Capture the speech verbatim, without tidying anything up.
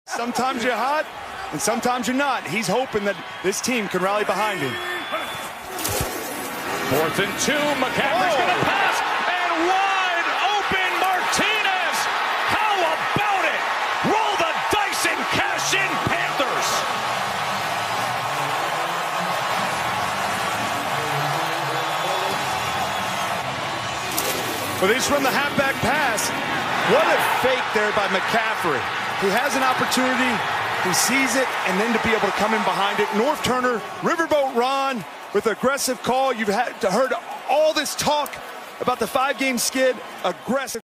Sometimes you're hot, and sometimes you're not. He's hoping that this team can rally behind him. Fourth and two, McCaffrey's oh. going to pass, and wide open Martinez! How about it? Roll the dice and cash in, Panthers! Well, they just run the halfback pass. What a fake there by McCaffrey. He has an opportunity, he sees it, and then to be able to come in behind it. North Turner, Riverboat Ron with aggressive call. You've had heard all this talk about the five-game skid, aggressive.